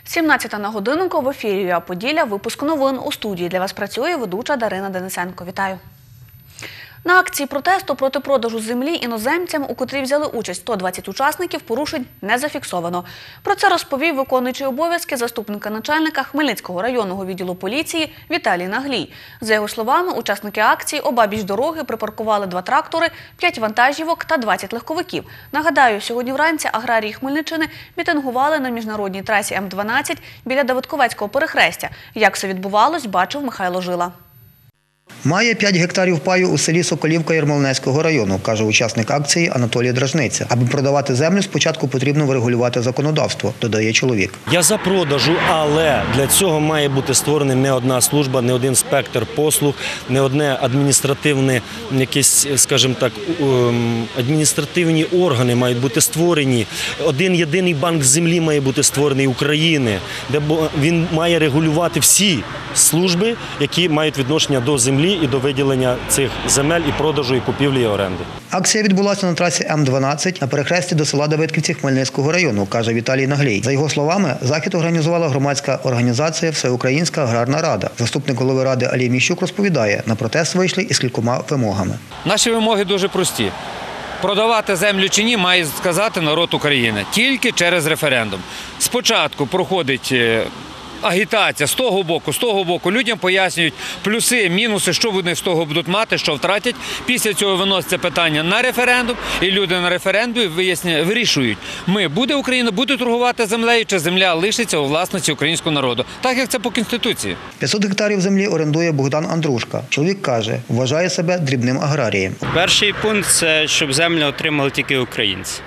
17 на годиннику в ефірі ЮА Поділля. Випуск новин. У студії для вас працює ведуча Дарина Денисенко. Вітаю. На акції протесту проти продажу землі іноземцям, у котрій взяли участь 120 учасників, порушень не зафіксовано. Про це розповів виконуючий обов'язки заступника начальника Хмельницького районного відділу поліції Віталій Наглій. За його словами, учасники акції обабіч дороги припаркували 2 трактори, 5 вантажівок та 20 легковиків. Нагадаю, сьогодні вранці аграрії Хмельниччини мітингували на міжнародній трасі М12 біля Давидковецького перехрестя. Як все відбувалось, бачив Михайло Жила. Має 5 гектарів паю у селі Соколівка Ярмолинецького району, каже учасник акції Анатолій Дражниця. Аби продавати землю, спочатку потрібно врегулювати законодавство, додає чоловік. Я за продажу, але для цього має бути створений не одна служба, не один спектр послуг, не одне адміністративне, якісь, скажімо так, адміністративні органи мають бути створені. Один єдиний банк землі має бути створений України, де він має регулювати всі служби, які мають відношення до землі і до виділення цих земель і продажу, і купівлі, і оренди. Акція відбулася на трасі М12 на перехресті до села Давидківці Хмельницького району, каже Віталій Наглій. За його словами, захід організувала громадська організація «Всеукраїнська аграрна рада». Заступник голови ради Алій Міщук розповідає, на протест вийшли із кількома вимогами. Наші вимоги дуже прості. Продавати землю чи ні, має сказати народ України. Тільки через референдум. Спочатку проходить агітація з того боку. Людям пояснюють плюси, мінуси, що вони з того будуть мати, що втратять. Після цього виноситься питання на референдум, і люди на референдумі вирішують, буде Україна, буде торгувати землею, чи земля лишиться у власності українського народу. Так, як це по Конституції. 500 гектарів землі орендує Богдан Андрушка. Чоловік каже, вважає себе дрібним аграрієм. Перший пункт – це щоб землю отримали тільки українці.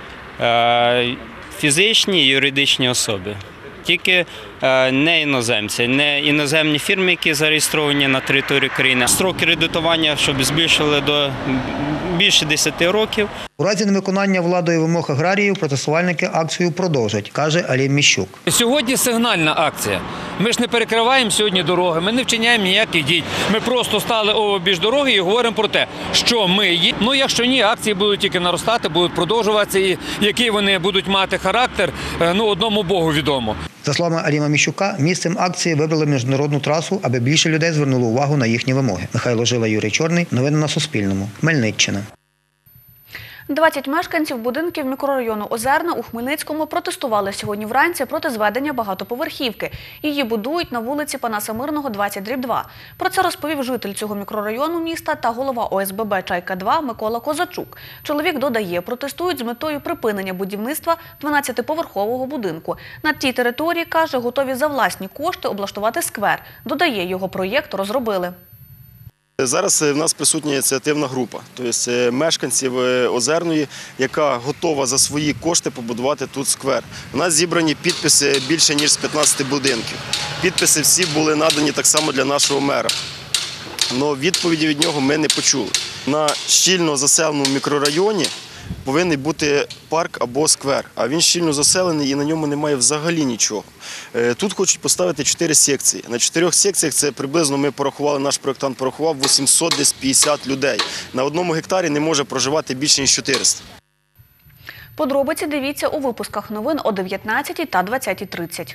Фізичні і юридичні особи. Тільки не іноземці, не іноземні фірми, які зареєстровані на території країни. Строки кредитування, щоб збільшили до більше 10 років. У разі невиконання владою вимог аграріїв протестувальники акцію продовжать, каже Алій Міщук. Сьогодні сигнальна акція. Ми ж не перекриваємо сьогодні дороги, ми не вчиняємо ніяких дій. Ми просто стали обабіч дороги і говоримо про те, що ми є. Ну, якщо ні, акції будуть тільки наростати, будуть продовжуватися, і який вони будуть мати характер, одному Богу відомо. За словами Аліма Міщука, місцем акції вибрали міжнародну трасу, аби більше людей звернуло увагу на їхні вимоги. Михайло Жила, Юрій Чорний. Новини на Суспільному. Хмельниччина. 20 мешканців будинків мікрорайону Озерна у Хмельницькому протестували сьогодні вранці проти зведення багатоповерхівки. Її будують на вулиці Панаса Мирного, 20/2. Про це розповів житель цього мікрорайону міста та голова ОСББ «Чайка-2» Микола Козачук. Чоловік додає, протестують з метою припинення будівництва 12-поверхового будинку. На тій території, каже, готові за власні кошти облаштувати сквер. Додає, його проєкт розробили. Зараз в нас присутня ініціативна група, тобто мешканців Озерної, яка готова за свої кошти побудувати тут сквер. У нас зібрані підписи більше, ніж з 15 будинків. Підписи всі були надані так само для нашого мера. Але відповіді від нього ми не почули. На щільно заселеному мікрорайоні повинен бути парк або сквер, а він щільно заселений і на ньому немає взагалі нічого. Тут хочуть поставити 4 секції. На 4 секціях це приблизно, ми порахували, наш проєктант порахував, 850 людей. На 1 гектарі не може проживати більше, ніж 400. Подробиці дивіться у випусках новин о 19 та 20:30.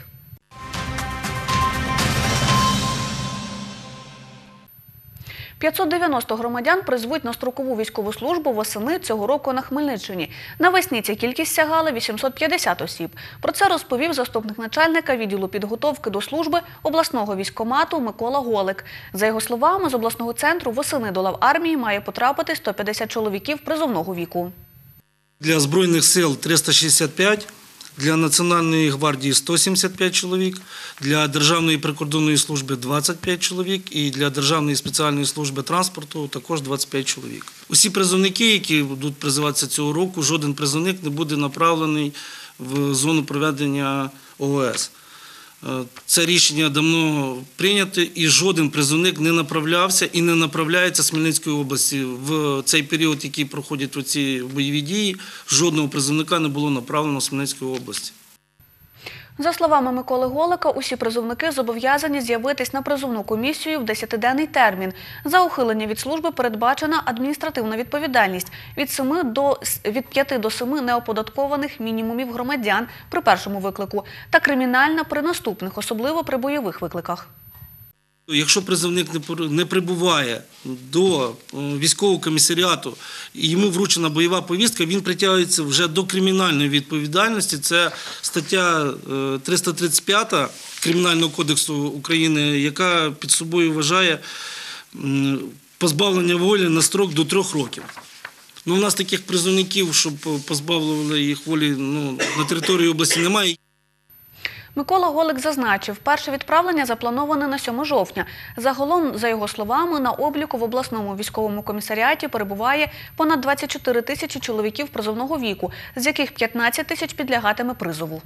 – 590 громадян призвуть на строкову військову службу восени цього року на Хмельниччині. Навесні ця кількість сягала 850 осіб. Про це розповів заступник начальника відділу підготовки до служби обласного військкомату Микола Голик. За його словами, з обласного центру восени до лав армії має потрапити 150 чоловіків призовного віку. Для Збройних сил – 365, для Національної гвардії – 175 чоловік, для Державної прикордонної служби – 25 чоловік і для Державної спеціальної служби транспорту також 25 чоловік. Усі призовники, які будуть призиватися цього року, жоден призовник не буде направлений в зону проведення ООС. Це рішення давно прийнято, і жоден призовник не направлявся і не направляється з Хмельницької області. В цей період, який проходять оці бойові дії, жодного призовника не було направлено з Хмельницької області. За словами Миколи Голика, усі призовники зобов'язані з'явитись на призовну комісію в 10-денний термін. За ухилення від служби передбачена адміністративна відповідальність від 5 до 7 неоподаткованих мінімумів громадян при першому виклику та кримінальна при наступних, особливо при бойових викликах. Якщо призовник не прибуває до військового комісаріату і йому вручена бойова повістка, він притягується вже до кримінальної відповідальності. Це стаття 335 Кримінального кодексу України, яка під собою вважає позбавлення волі на строк до 3 років. У нас таких призовників, щоб позбавлювали їх волі, на території області немає. Микола Голик зазначив, перше відправлення заплановане на 7 жовтня. Загалом, за його словами, на обліку в обласному військовому комісаріаті перебуває понад 24 тисячі чоловіків призовного віку, з яких 15 тисяч підлягатиме призову.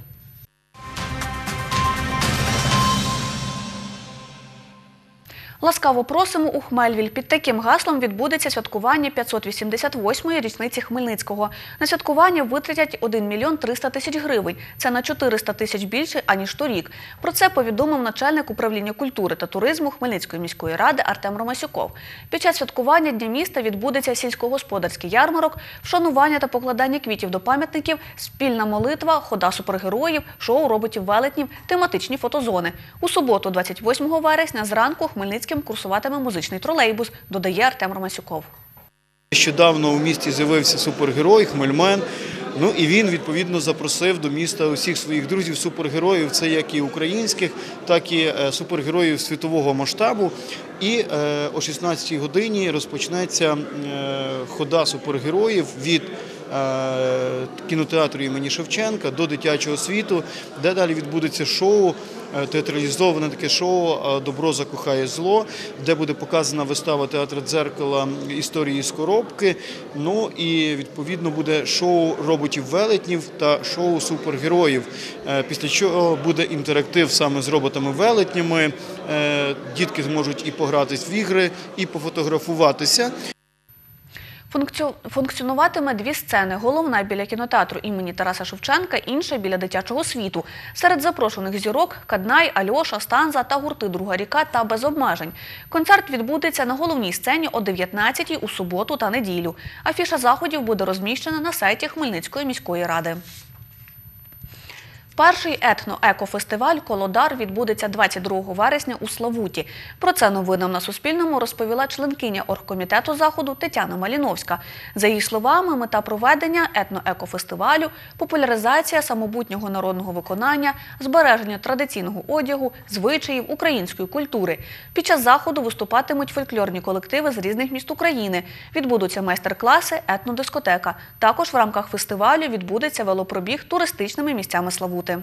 Ласкаво просимо у Хмельвіль. Під таким гаслом відбудеться святкування 588-ї річниці Хмельницького. На святкування витратять 1 мільйон 300 тисяч гривень. Це на 400 тисяч більше, аніж торік. Про це повідомив начальник управління культури та туризму Хмельницької міської ради Артем Ромасюков. Під час святкування Дня міста відбудеться сільськогосподарський ярмарок, вшанування та покладання квітів до пам'ятників, спільна молитва, хода супергероїв, шоу роботів-велетнів, тематичні фотозони. У суботу, 28 вересня, зранку Хмельницький курсуватиме музичний тролейбус, додає Артем Ромасюков. Нещодавно у місті з'явився супергерой Хмельмен. І він, відповідно, запросив до міста усіх своїх друзів-супергероїв, це як і українських, так і супергероїв світового масштабу. І о 16-й годині розпочнеться хода супергероїв від кінотеатру імені Шевченка до дитячого світу, де далі відбудеться шоу, театралізоване таке шоу «Добро закохає зло», де буде показана вистава театру «Дзеркало» історії з коробки. І, відповідно, буде шоу роботів-велетнів та шоу супергероїв. Після чого буде інтерактив саме з роботами-велетнями. Дітки зможуть і погратись в ігри, і пофотографуватися. Функціонуватиме 2 сцени. Головна біля кінотеатру імені Тараса Шевченка, інша біля дитячого світу. Серед запрошених зірок – Каднай, Альоша, Станза та гурти «Друга ріка» та «Без обмежень». Концерт відбудеться на головній сцені о 19-й у суботу та неділю. Афіша заходів буде розміщена на сайті Хмельницької міської ради. Перший етно-екофестиваль «Колодар» відбудеться 22 вересня у Славуті. Про це новинам на Суспільному розповіла членкиня оргкомітету заходу Тетяна Маліновська. За її словами, мета проведення етно-екофестивалю – популяризація самобутнього народного виконання, збереження традиційного одягу, звичаїв, української культури. Під час заходу виступатимуть фольклорні колективи з різних міст України. Відбудуться майстер-класи, етнодискотека. Також в рамках фестивалю відбудеться велопробіг туристичними місцями Славути.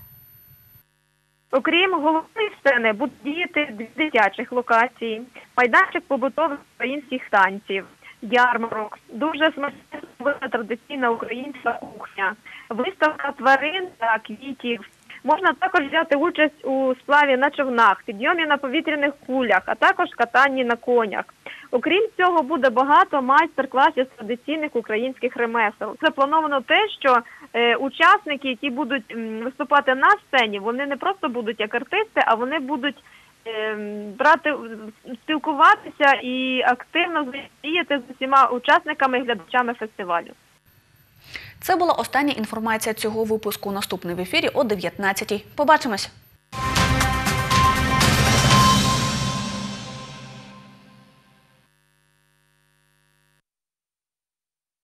Окрім головної сцени, будуть діяти 2 дитячих локації, майданчик побутових українських танців, ярмарок, дуже смачна традиційна українська кухня, виставка тварин та квітів. Можна також взяти участь у сплаві на човнах, підйомі на повітряних кулях, а також катанні на конях. Окрім цього, буде багато майстер-класів з традиційних українських ремесел. Заплановано те, що учасники, які будуть виступати на сцені, вони не просто будуть як артисти, а вони будуть спілкуватися і активно взаємодіяти з усіма учасниками і глядачами фестивалю. Це була остання інформація цього випуску. Наступний в ефірі о 19-й. Побачимось!